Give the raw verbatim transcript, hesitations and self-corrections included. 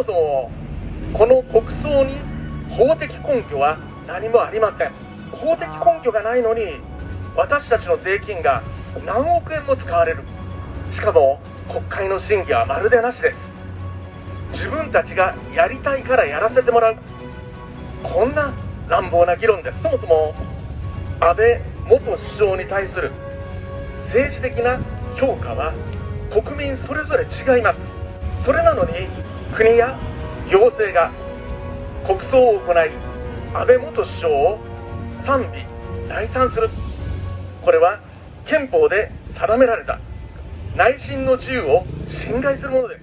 そもこの国葬に法的根拠は何もありません。法的根拠がないのに私たちの税金が何億円も使われる。しかも国会の審議はまるでなしです。自分たちがやりたいからやらせてもらう、こんな乱暴な議論です。そもそも安倍元首相に対する政治的な評価は国民それぞれ違います。それなのに国や行政が国葬を行い安倍元首相を賛美礼賛する、これは憲法で定められた内心の自由を侵害するものです。